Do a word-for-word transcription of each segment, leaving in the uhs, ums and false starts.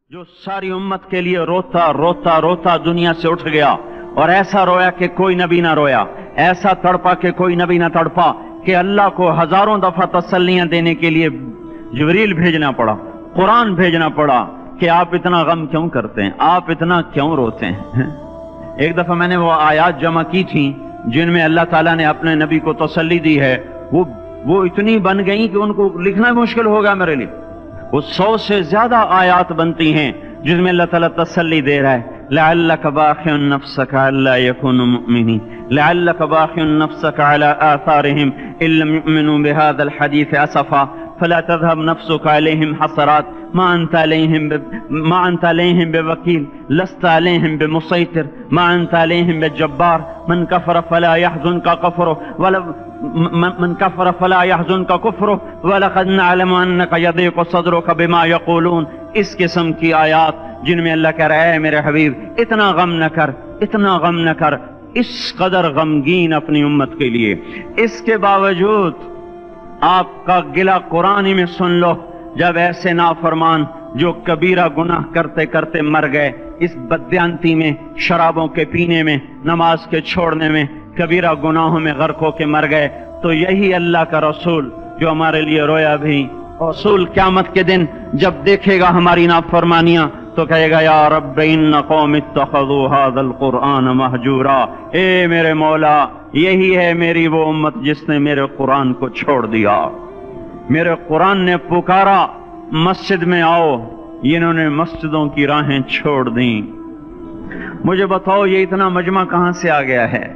जो सारी उम्मत के लिए रोता रोता रोता दुनिया से उठ गया और ऐसा रोया कि कोई नबी ना रोया, ऐसा तड़पा कि कोई नबी ना तड़पा, कि अल्लाह को हजारों दफा तसल्लियां देने के लिए जिब्रील भेजना पड़ा, कुरान भेजना पड़ा कि आप इतना गम क्यों करते हैं, आप इतना क्यों रोते हैं। एक दफा मैंने वो आयात जमा की थी जिनमें अल्लाह ताला ने अपने नबी को तसल्ली दी है, वो वो इतनी बन गई कि उनको लिखना मुश्किल होगा मेरे लिए। वो सौ से ज्यादा आयात बनती हैं जिसमें अल्लाह ताला तसल्ली दे रहा है, लअल्लक बाखिउन नफ्सक अल्ला यकूनु मुमिनीन, लअल्लक बाखिउन नफ्सक अला आथारिहिम इल्लम युमिनु बिहादल हदीस असफा फला तज़हब नफ्सुक अलैहिम हसरात मा अंत अलैहिम मा अंत अलैहिम बिवकील लस्त अलैहिम बिमुसैतिर मा अंत अलैहिम बिजब्बार मन कफर फला यहज़ुनका कफरु वला मन कफर फला यहज़ुनका कुफ्रु वलक़द नअलमु अन्नका यदीक़ु सदरुका बिमा यक़ूलून। इस किस्म की आयात जिनमें अल्लाह कह रहा है मेरे हबीब इतना गम न कर, इतना गम न कर, इस कदर गमगीन अपनी उम्मत के लिए। इसके बावजूद आपका गिला कुरान में सुन लो, जब ऐसे नाफरमान जो कबीरा गुनाह करते करते मर गए, इस बदयांती में, शराबों के पीने में, नमाज के छोड़ने में, कबीरा गुनाहों में गर्क होके मर गए, तो यही अल्लाह का रसूल जो हमारे लिए रोया भी, रसूल क़यामत के दिन जब देखेगा हमारी नाफरमानियां तो कहेगा या रब्ब इन्न कौम इत्तखज़ू हाज़ल कुरआन महजूरा। ए मेरे मौला, यही है मेरी वो उम्मत जिसने मेरे कुरान को छोड़ दिया। मेरे कुरान ने पुकारा मस्जिद में आओ, इन्होंने मस्जिदों की राहें छोड़ दी। मुझे बताओ ये इतना मजमा कहां से आ गया है?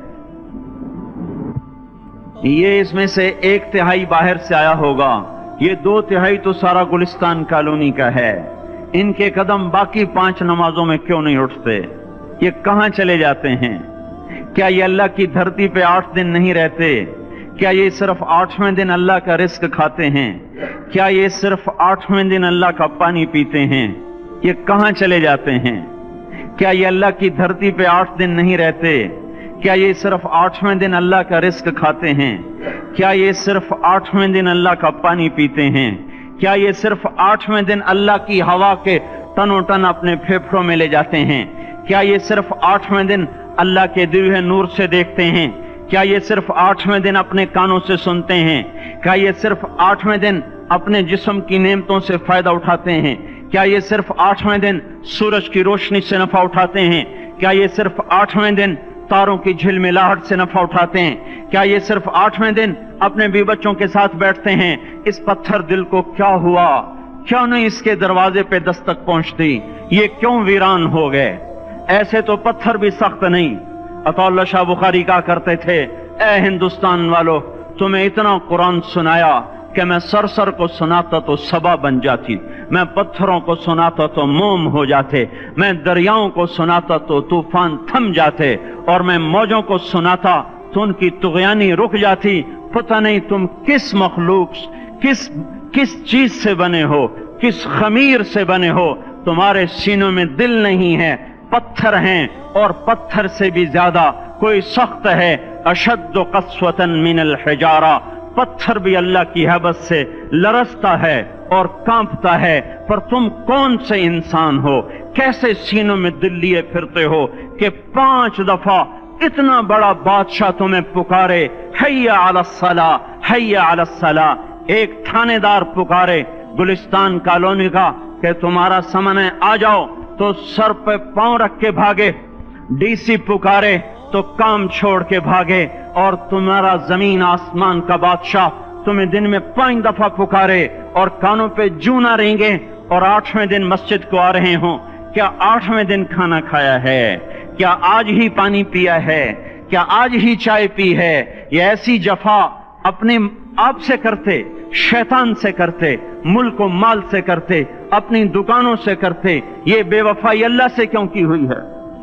ये इसमें से एक तिहाई बाहर से आया होगा, ये दो तिहाई तो सारा गुलिस्तान कॉलोनी का है। इनके कदम बाकी पांच नमाजों में क्यों नहीं उठते? ये कहां चले जाते हैं? क्या ये अल्लाह की धरती पे आठ दिन नहीं रहते? क्या ये सिर्फ आठवें दिन अल्लाह का रिस्क खाते हैं? क्या ये सिर्फ आठवें दिन अल्लाह का पानी पीते हैं? ये कहां चले जाते हैं? क्या ये अल्लाह की धरती पे आठ दिन नहीं रहते? क्या ये सिर्फ आठवें दिन अल्लाह का रिस्क खाते हैं? क्या ये सिर्फ आठवें दिन अल्लाह का पानी पीते हैं? क्या ये सिर्फ आठवें दिन अल्लाह की हवा के तनो टन अपने फेफड़ों में ले जाते हैं? क्या ये सिर्फ आठवें दिन अल्लाह के दिव्य नूर से देखते हैं? क्या ये सिर्फ आठवें दिन अपने कानों से सुनते हैं? क्या ये सिर्फ आठवें दिन अपने जिस्म की नेमतों से फायदा उठाते हैं? क्या ये सिर्फ आठवें दिन सूरज की रोशनी से नफा उठाते हैं? क्या ये सिर्फ आठवें दिन तारों की झिलमिलाहट से नफा उठाते हैं? क्या ये सिर्फ आठवें दिन अपने भी बच्चों के साथ बैठते हैं? इस पत्थर दिल को क्या हुआ? क्यों नहीं इसके दरवाजे पे दस्तक पहुंचती? ये क्यों वीरान हो गए? ऐसे तो पत्थर भी सख्त नहीं। अतौल्ला शाह बुखारी कहा करते थे, ए हिंदुस्तान वालों, तुम्हें इतना कुरान सुनाया कि मैं सरसर को सुनाता तो सबा बन जाती, मैं पत्थरों को सुनाता तो मोम हो जाते, मैं दरियाओं को सुनाता तो तूफान थम जाते, और मैं मौजों को सुनाता तो उनकी तुगयानी रुक जाती। पता नहीं तुम किस मखलूक, किस किस चीज से बने हो, किस खमीर से बने हो, तुम्हारे सीनों में दिल नहीं है, पत्थर हैं, और पत्थर से भी ज्यादा कोई सख्त है। अशद्दु क़स्वतन मिनल हिजारा, पत्थर भी अल्लाह की हैबत से लरसता है और कांपता है। पर तुम कौन से इंसान हो, कैसे सीनों में दिल लिए फिरते हो कि पांच दफा इतना बड़ा बादशाह तुम्हें पुकारे, हैया अलस्सला, हैया अलस्सला। एक थानेदार पुकारे गुलिस्तान कॉलोनी का कि तुम्हारा समय आ जाओ, तो सर पे पांव रख के भागे। डीसी पुकारे तो काम छोड़ के भागे, और तुम्हारा जमीन आसमान का बादशाह तुम्हें दिन में पांच दफा पुकारे और कानों पे जू ना रेंगे, और आठवें दिन मस्जिद को आ रहे हो। क्या आठवें दिन खाना खाया है? क्या आज ही पानी पिया है? क्या आज ही चाय पी है? ये ऐसी जफा अपने आप से करते, शैतान से करते, मुल्क और माल से करते, अपनी दुकानों से करते, ये बेवफाई अल्लाह से क्यों की हुई है?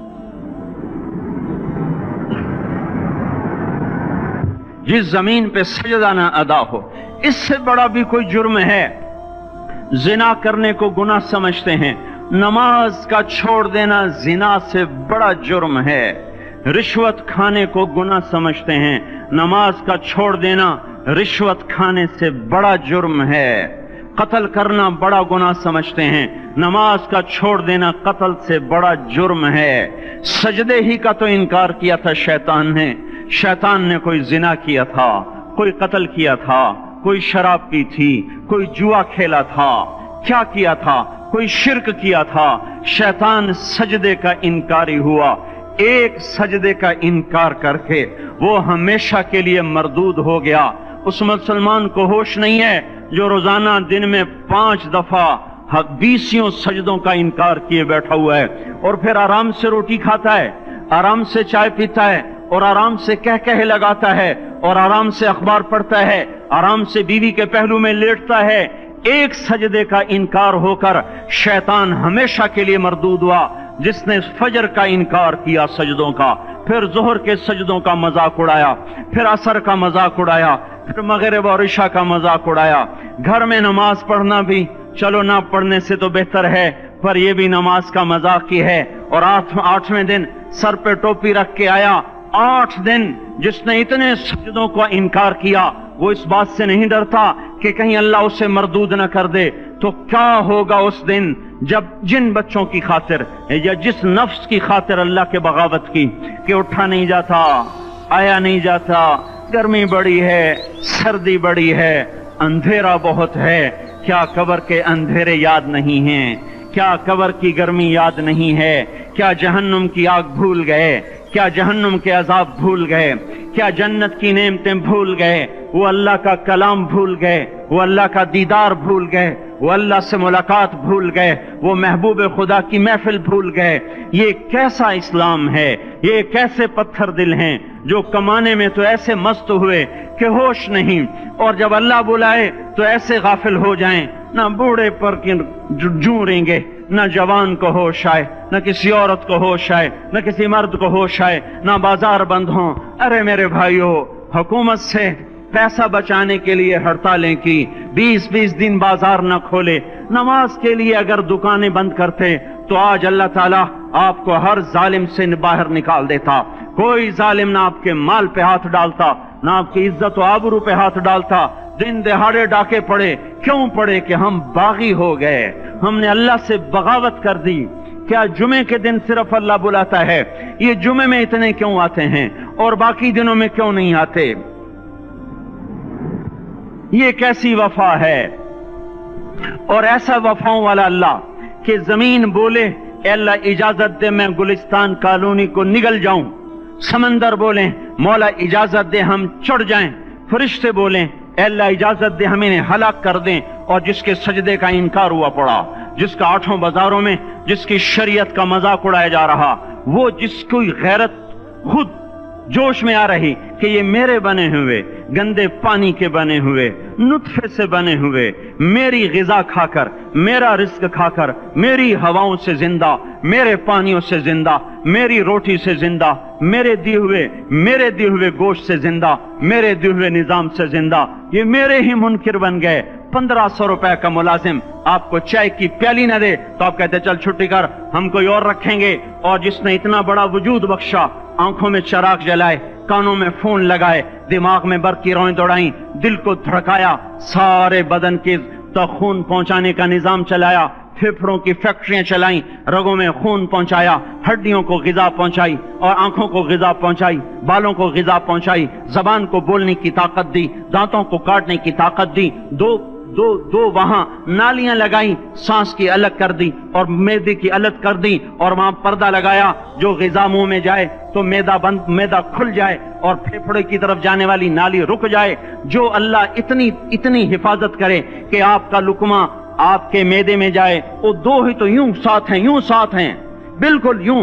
जिस जमीन पे सजदा ना अदा हो, इससे बड़ा भी कोई जुर्म है? जिना करने को गुनाह समझते हैं, नमाज का छोड़ देना जिना से बड़ा जुर्म है। रिश्वत खाने को गुनाह समझते हैं, नमाज का छोड़ देना रिश्वत खाने से बड़ा जुर्म है। قتل کرنا بڑا گناہ سمجھتے ہیں، نماز کا چھوڑ دینا قتل سے بڑا جرم ہے۔ سجدے ہی کا تو انکار کیا تھا شیطان نے، شیطان نے کوئی زنا کیا تھا، کوئی قتل کیا تھا، کوئی شراب پی تھی، کوئی جوا کھیلا تھا، کیا کیا تھا؟ کوئی شرک کیا تھا۔ شیطان سجدے کا انکاری ہوا، ایک سجدے کا انکار کر کے وہ ہمیشہ کے لیے مردود ہو گیا۔ اس مسلمان کو ہوش نہیں ہے جو روزانہ دن میں پانچ دفعہ بیسیوں سجدوں کا انکار کیے بیٹھا ہوا ہے، اور پھر آرام سے روٹی کھاتا ہے، آرام سے چائے پیتا ہے، اور آرام سے کہہ کہہ لگاتا ہے، اور آرام سے اخبار پڑھتا ہے، آرام سے بیوی کے پہلو میں لیٹتا ہے۔ ایک سجدے کا انکار ہو کر شیطان ہمیشہ کے لیے مردود ہوا۔ جس نے فجر کا انکار کیا سجدوں کا، پھر ظہر کے سجدوں کا مذاق اڑایا، پھر عصر کا مذاق اڑایا، پھر مغرب اور عشاء کا مذاق اڑایا۔ گھر میں نماز پڑھنا بھی چلو نہ پڑھنے سے تو بہتر ہے، پر یہ بھی نماز کا مذاق ہی ہے۔ اور آٹھ آٹھویں دن سر پہ ٹوپی رکھ کے آیا۔ آٹھ دن جس نے اتنے سجدوں کا انکار کیا، وہ اس بات سے نہیں ڈرتا کہ کہیں اللہ اسے مردود نہ کر دے، تو کیا ہوگا اس دن جب جن بچوں کی خاطر یا جس نفس کی خاطر اللہ کے بغاوت کی کہ اٹھا نہیں جاتا، آیا نہیں جاتا، گرمی بڑی ہے، سردی بڑی ہے، اندھیرا بہت ہے، کیا قبر کے اندھیرے یاد نہیں ہیں؟ کیا قبر کی گرمی یاد نہیں ہے؟ کیا جہنم کی آگ بھول گئے؟ کیا جہنم کے عذاب بھول گئے؟ کیا جنت کی نعمتیں بھول گئے؟ وہ اللہ کا کلام بھول گئے، وہ اللہ کا دیدار بھول گئے، وہ اللہ سے ملاقات بھول گئے، وہ محبوب خدا کی محفل بھول گئے۔ یہ کیسا اسلام ہے؟ یہ کیسے پتھر دل ہیں جو کمانے میں تو ایسے مست ہوئے کہ ہوش نہیں، اور جب اللہ بلائے تو ایسے غافل ہو جائیں، نہ بوڑھے پر جوں گے، نہ جوان کو ہوش آئے، نہ کسی عورت کو ہوش آئے، نہ کسی مرد کو ہوش آئے، نہ بازار بند ہوں۔ ارے میرے بھائیو، حکومت سے پیسہ بچانے کے لیے ہڑتالیں کی، بیس بیس دن بازار نہ کھولے، نماز کے لیے اگر دکانیں بند کرتے تو آج اللہ تعالیٰ آپ کو ہر ظالم سے باہر نکال دیتا۔ کوئی ظالم نہ آپ کے مال پہ ہاتھ ڈالتا، نہ آپ کی عزت و آبرو پہ ہاتھ ڈالتا۔ دن دہاڑے ڈاکے پڑے، کیوں پڑے؟ کہ ہم باغی ہو گئے، ہم نے اللہ سے بغاوت کر دی۔ کیا جمعے کے دن صرف اللہ بلاتا ہے؟ یہ جمعے میں اتنے کیوں آتے ہیں اور باقی دنوں میں کیوں نہیں آتے؟ یہ کیسی وفا ہے؟ اور ایسا وفاؤں والا اللہ کہ زمین بولے اے اللہ اجازت دے میں گلستان کالونی کو نگل جاؤں، سمندر بولیں مولا اجازت دے ہم چڑھ جائیں، فرشتے بولیں اے اللہ اجازت دے ہم انہیں ہلاک کر دیں، اور جس کے سجدے کا انکار ہوا پڑا، جس کا آٹھوں بازاروں میں جس کی شریعت کا مذاق اڑایا جا رہا، وہ جس کوئی غیرت خود جوش میں آ رہی کہ یہ میرے بنے ہوئے گندے پانی کے بنے ہوئے نطفے سے بنے ہوئے میری غذا کھا کر، میرا رزق کھا کر، میری ہواؤں سے زندہ، میرے پانیوں سے زندہ، میری روٹی سے زندہ، میرے دیے ہوئے میرے دیے ہوئے گوشت سے زندہ، میرے دیے ہوئے نظام سے زندہ، یہ میرے ہی منکر بن گئے۔ پندرہ سو روپے کا ملازم آپ کو چائے کی پیالی نہ دے تو آپ کہتے چل چھٹی کر، ہم کوئی اور رکھیں گے۔ اور جس نے اتنا بڑا وجود بخشا، آنکھوں میں چراغ جلائے، کانوں میں فون لگائے، دماغ میں برق کی روئیں دوڑائیں، دل کو دھڑکایا، سارے بدن کے تک خون پہنچانے کا نظام چلایا، پھیپھڑوں کی فیکٹریاں چلائیں، رگوں میں خون پہنچایا، ہڈیوں کو غذا پہنچائی اور آنکھوں کو غذا پہنچائی، بالوں کو غذا پہنچائی، زبان کو بولنے کی طاقت دی، دانتوں کو کاٹنے کی طاقت دی، دو دو دو وہاں نالیاں لگائیں، سانس کی الگ کر دی اور معدے کی الگ کر دی، اور وہاں پردہ لگایا، جو غذا منہ میں جائے تو میدا بند میدا کھل جائے اور پھیپھڑے کی طرف جانے والی نالی رک جائے۔ جو اللہ اتنی اتنی حفاظت کرے کہ آپ کا لقمہ آپ کے میدے میں جائے، وہ دو ہی تو یوں ساتھ ہیں، یوں ساتھ ہیں، بالکل یوں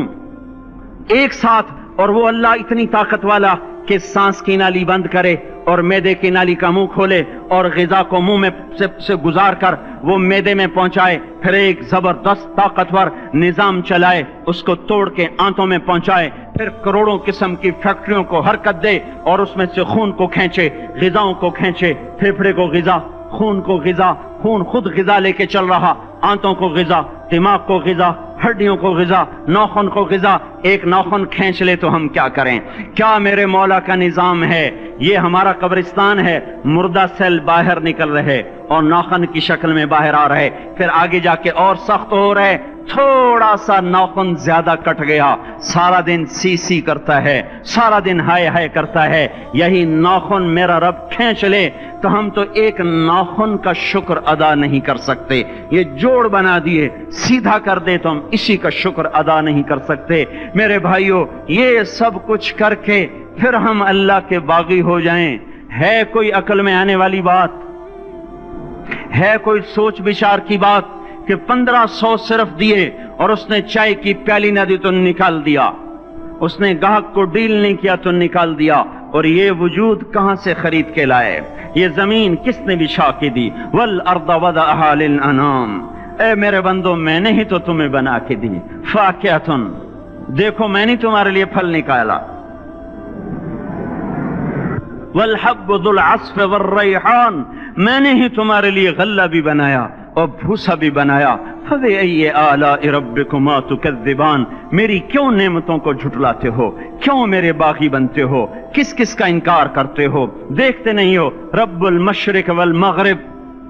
ایک ساتھ، اور وہ اللہ اتنی طاقت والا کہ سانس کی نالی بند کرے اور میدے کی نالی کا منہ کھولے اور غذا کو منہ میں سے, سے گزار کر وہ میدے میں پہنچائے، پھر ایک زبردست طاقتور نظام چلائے، اس کو توڑ کے آنتوں میں پہنچائے، پھر کروڑوں قسم کی فیکٹریوں کو حرکت دے اور اس میں سے خون کو کھینچے، غذاؤں کو کھینچے، پھیپھڑے کو غذا، خون کو غذا، خون خود غذا لے کے چل رہا، آنتوں کو غذا، دماغ کو غذا، ہڈیوں کو غذا، ناخن کو غذا۔ ایک ناخن کھینچ لے تو ہم کیا کریں؟ کیا میرے مولا کا نظام ہے؟ یہ ہمارا قبرستان ہے، مردہ سیل باہر نکل رہے اور ناخن کی شکل میں باہر آ رہے، پھر آگے جا کے اور سخت ہو رہے، تھوڑا سا ناخن زیادہ کٹ گیا، سارا دن سی سی کرتا ہے، سارا دن ہائے ہائے کرتا ہے، یہی ناخن میرا رب کھینچ لے تو ہم تو ایک ناخن کا شکر ادا نہیں کر سکتے، یہ جوڑ بنا دیے سیدھا کر دے تو ہم اسی کا شکر ادا نہیں کر سکتے۔ میرے بھائیو، یہ سب کچھ کر کے پھر ہم اللہ کے باغی ہو جائیں، ہے کوئی عقل میں آنے والی بات؟ ہے کوئی سوچ بچار کی بات کہ پندرہ سو صرف دیے اور اس نے چائے کی پیالی نہ دی تو نکال دیا، اس نے گاہک کو ڈیل نہیں کیا تو نکال دیا، اور یہ وجود کہاں سے خرید کے لائے؟ یہ زمین کس نے بچھا کے دی؟ والارض وضعها للانام، اے میرے بندو میں نے ہی تو تمہیں بنا کے دی، فاکہۃ، دیکھو میں نے تمہارے لیے پھل نکالا، والحب ذو العصف والریحان، میں نے ہی تمہارے لیے غلہ بھی بنایا اور بھوسا بھی بنایا، فبأي آلاء ربكما تكذبان، میری کیوں نعمتوں کو جھٹلاتے ہو؟ کیوں میرے باغی بنتے ہو؟ کس کس کا انکار کرتے ہو؟ دیکھتے نہیں ہو رب المشرق والمغرب،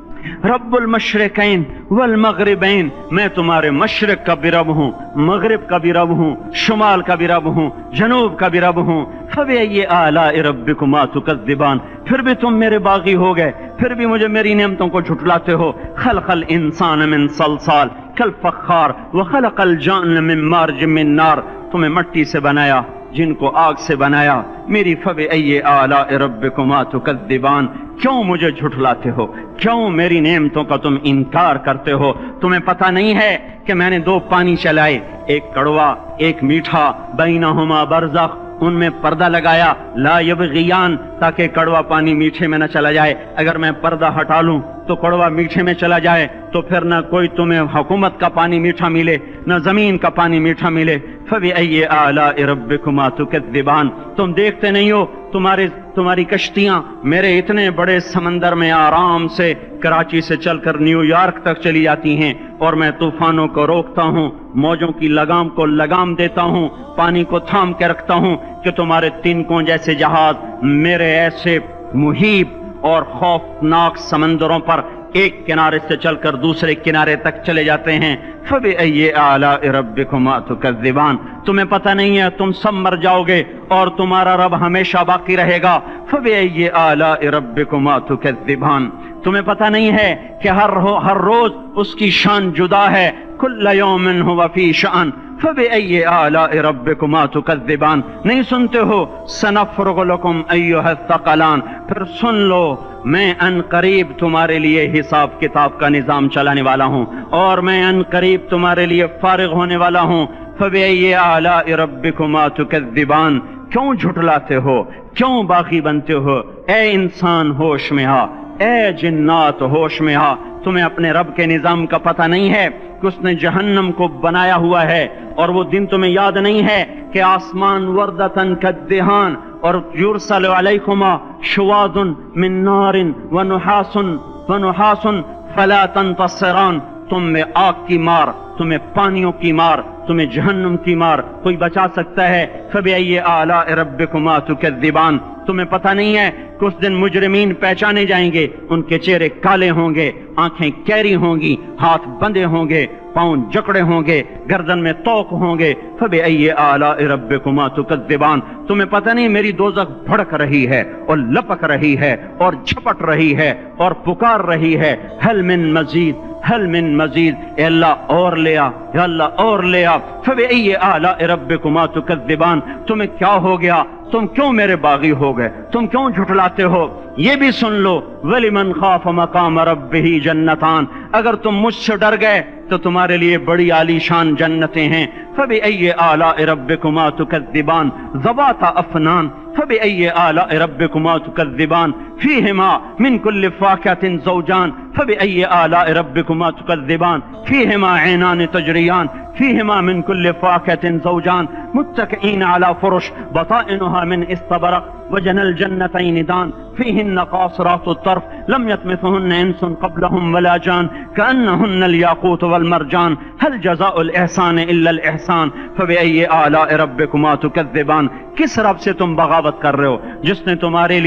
رب المشرقین والمغربین، میں تمہارے مشرق کا بھی رب ہوں، مغرب کا بھی رب ہوں، شمال کا بھی رب ہوں، جنوب کا بھی رب ہوں، فبأي آلاء ربكما تكذبان، پھر بھی تم میرے باغی ہو گئے، پھر بھی مجھے میری نعمتوں کو جھٹلاتے ہو۔ خلق الانسان من صلصال کالفخار وخلق الجان من مارج من نار، تمہیں مٹی سے بنایا، جن کو آگ سے بنایا، میری فبأي آلاء ربكما تكذبان، کیوں مجھے جھٹلاتے ہو؟ کیوں میری نعمتوں کا تم انکار کرتے ہو؟ تمہیں پتہ نہیں ہے کہ میں نے دو پانی چلائے، ایک کڑوا ایک میٹھا، بینہما برزخ، ان میں پردہ لگایا، لا یبغیان، تاکہ کڑوا پانی میٹھے میں نہ چلا جائے، اگر میں پردہ ہٹا لوں تو کڑوا میٹھے میں چلا جائے تو پھر نہ کوئی تمہیں حکومت کا پانی میٹھا ملے نہ زمین کا پانی میٹھا ملے۔ فبأي آلاء ربكما تكذبان، تم دیکھتے نہیں ہو تمہارے تمہاری کشتیاں میرے اتنے بڑے سمندر میں آرام سے کراچی سے چل کر نیو یارک تک چلی جاتی ہیں، اور میں طوفانوں کو روکتا ہوں، موجوں کی لگام کو لگام دیتا ہوں، پانی کو تھام کے رکھتا ہوں کہ تمہارے تنکوں جیسے جہاز میرے ایسے محیط اور خوفناک سمندروں پر ایک کنارے سے چل کر دوسرے کنارے تک چلے جاتے ہیں۔ فبأي آلاء ربكما تكذبان، تمہیں پتہ نہیں ہے تم سب مر جاؤ گے اور تمہارا رب ہمیشہ باقی رہے گا۔ فبأي آلاء ربكما تكذبان، تمہیں پتہ نہیں ہے کہ ہر ہر روز اس کی شان جدا ہے، كل يوم هو في شأن، فبأي آلاء ربكما تكذبان، نہیں سنتے ہو سنفرغ لكم أيها الثقلان، پھر سن لو میں ان قریب تمہارے لیے حساب کتاب کا نظام چلانے والا ہوں، اور میں ان قریب تمہارے لیے فارغ ہونے والا ہوں۔ فبأي آلاء ربكما تكذبان، کیوں جھٹلاتے ہو؟ کیوں باغی بنتے ہو؟ اے انسان ہوش میں آ، اے جنات ہوش میں آ، تمہیں اپنے رب کے نظام کا پتہ نہیں ہے کہ اس نے جہنم کو بنایا ہوا ہے، اور وہ دن تمہیں یاد نہیں ہے کہ آسمان وردتن کالدہان، اور یرسل علیکما شواظ من نار ونحاس ونحاس فلا تنتصران، تم میں آگ کی مار، تمہیں پانیوں کی مار، تمہیں جہنم کی مار کوئی بچا سکتا ہے؟ فبأي آلاء ربكما تكذبان، تمہیں پتہ نہیں ہے کہ اس دن مجرمین پہچانے جائیں گے، ان کے چہرے کالے ہوں گے، آنکھیں کیری ہوں گی، ہاتھ بندے ہوں گے، پاؤں جکڑے ہوں گے، گردن میں توق ہوں گے۔ فبأي آلاء ربكما تكذبان، تمہیں پتہ نہیں میری دوزخ بھڑک رہی ہے اور لپک رہی ہے اور جھپٹ رہی ہے اور پکار رہی ہے، حل من مزید حل من مزید، اے اللہ اور لیا، یا اللہ اور لیا۔ فبأي آلاء ربكما تكذبان، تمہیں کیا ہو گیا؟ تم کیوں میرے باغی ہو گئے؟ تم کیوں جھٹلاتے ہو؟ یہ بھی سن لو وَلِمَنْ خَافَ مَقَامَ رَبِّهِ جَنَّتَانِ، اگر تم مجھ سے ڈر گئے تو تمہارے لیے بڑی عالی شان جنتیں ہیں۔ فبأي آلاء ربكما تكذبان ذوات أفنان، فبأي آلاء ربكما تكذبان فيهما من كل فاكهة زوجان، فبأي آلاء ربكما تكذبان فيهما عينان تجريان، فيهما من كل فاكهة زوجان متكئين على فرش بطائنها من استبرق وجنى الجنتين دان، فيهن قاصرات الطرف لم يطمثهن انس قبلهم ولا جان، كأنهن الياقوت والمرجان، هل جزاء الإحسان إلا الإحسان، فبأي آلاء ربكما تكذبان۔ کس رب سے تم بغاوت کر رہے ہو جس نے تمہارے لیے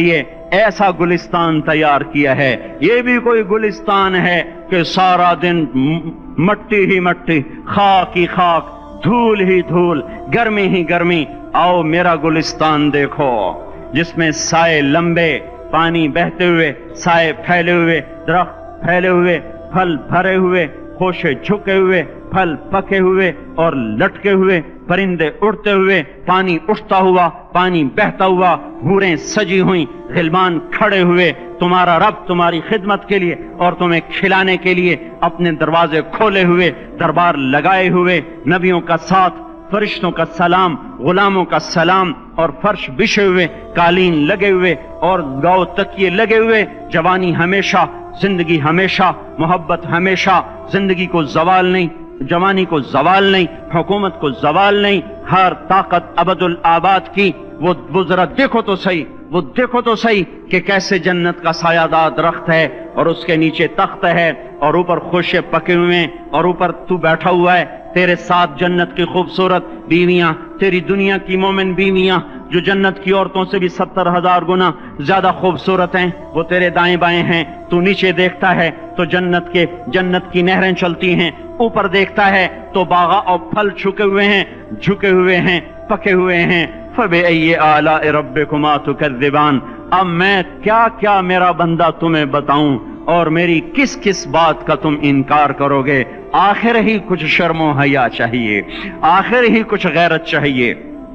ऐसा गुलिस्तान तैयार किया है। ये भी कोई गुलिस्तान है कि सारा दिन मट्टी ही मट्टी, खाक ही खाक, धूल ही धूल, गर्मी ही गर्मी। आओ मेरा गुलिस्तान देखो, जिसमें साए लंबे, पानी बहते हुए, साए फैले हुए, दरख्त फैले हुए, फल भरे हुए, खोशे झुके हुए, फल पके हुए और लटके हुए, परिंदे उड़ते हुए, पानी उठता हुआ, पानी बहता हुआ, हूरें सजी हुई, गिलमान खड़े हुए, तुम्हारा रब तुम्हारी खिदमत के लिए और तुम्हें खिलाने के लिए अपने दरवाजे खोले हुए, दरबार लगाए हुए, नबियों का साथ, फरिश्तों का सलाम, गुलामों का सलाम, और फर्श बिछे हुए, कालीन लगे हुए और गाँव तकिए लगे हुए, जवानी हमेशा, जिंदगी हमेशा, मोहब्बत हमेशा, जिंदगी को जवाल नहीं, जवानी को जवाल नहीं, हुकूमत को जवाल नहीं, हर ताकत अबदुल आबाद की। वो वो जरा देखो तो सही, वो देखो तो सही कि कैसे जन्नत का सायादार दरख्त है और उसके नीचे तख्त है और ऊपर खुशे पके हुए हैं और ऊपर तू बैठा हुआ है, तेरे साथ जन्नत की खूबसूरत बीवियां, तेरी दुनिया की मोमिन बीवियां जो जन्नत की औरतों से भी सत्तर हजार गुना ज्यादा खूबसूरत हैं, वो तेरे दाएं बाएं हैं। तू नीचे देखता है तो जन्नत के जन्नत की नहरें चलती हैं, ऊपर देखता है तो बागा और फल झुके हुए हैं, झुके हुए हैं, पके हुए हैं। फबिअय्यि आलाइ रब्बिकुमा तुकज़्ज़िबान। अब मैं क्या क्या मेरा बंदा तुम्हें बताऊं और मेरी किस किस बात का तुम इनकार करोगे। आखिर ही कुछ शर्मो हया चाहिए, आखिर ही कुछ गैरत चाहिए।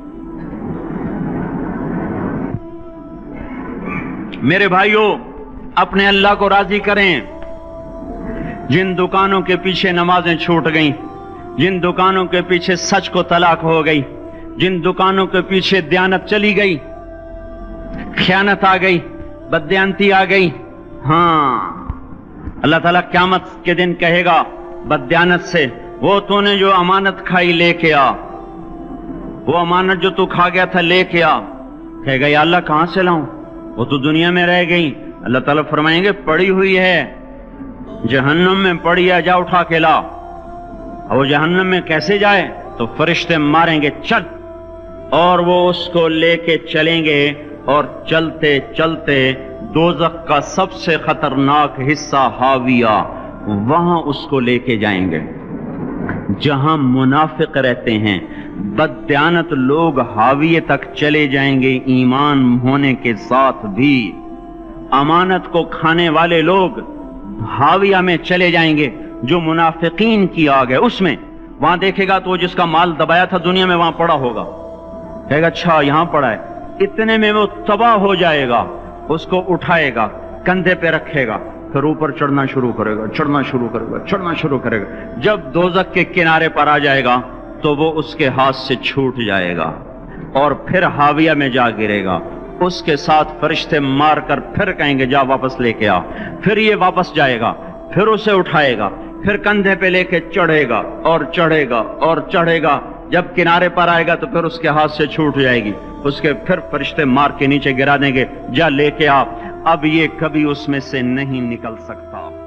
मेरे भाइयों, अपने अल्लाह को राजी करें। जिन दुकानों के पीछे नमाजें छूट गईं, जिन दुकानों के पीछे सच को तलाक हो गई, जिन दुकानों के पीछे दयानत चली गई, खयानत आ गई, बददयांती आ गई, हाँ, अल्लाह ताला क़यामत के दिन कहेगा बददयानत से, वो तूने जो अमानत खाई लेके आ, वो अमानत जो तू खा गया था लेके आ। कहेगा या अल्लाह कहां से लाऊं, वो तो दुनिया में रह गई। अल्लाह ताला फरमाएंगे पड़ी हुई है, जहन्नम में पड़ी है, जा उठा के ला। और वो जहन्नम में कैसे जाए, तो फरिश्ते मारेंगे चल, और वो उसको लेके चलेंगे और चलते चलते दोज़ख का सबसे खतरनाक हिस्सा हाविया, वहां उसको लेके जाएंगे जहां मुनाफिक रहते हैं। बददयानत लोग हाविये तक चले जाएंगे ईमान होने के साथ भी। अमानत को खाने वाले लोग हाविया में चले जाएंगे, जो मुनाफिकीन की आग है उसमें। वहां देखेगा तो जिसका माल दबाया था दुनिया में वहां पड़ा होगा, कहेगा अच्छा यहां पड़ा है, इतने में वो तबाह हो जाएगा। उसको उठाएगा, कंधे पे रखेगा, फिर ऊपर चढ़ना शुरू करेगा, चढ़ना शुरू करेगा, चढ़ना शुरू करेगा। जब दोज़ख के किनारे पर आ जाएगा तो वो उसके हाथ से छूट जाएगा और फिर हाविया में जा गिरेगा। उसके साथ फरिश्ते मारकर फिर कहेंगे जा वापस लेके आ। फिर ये वापस जाएगा, फिर उसे उठाएगा, फिर कंधे पे लेके चढ़ेगा और चढ़ेगा और चढ़ेगा। जब किनारे पर आएगा तो फिर उसके हाथ से छूट जाएगी, उसके फिर फरिश्ते मार के नीचे गिरा देंगे, जा लेके आ। अब ये कभी उसमें से नहीं निकल सकता।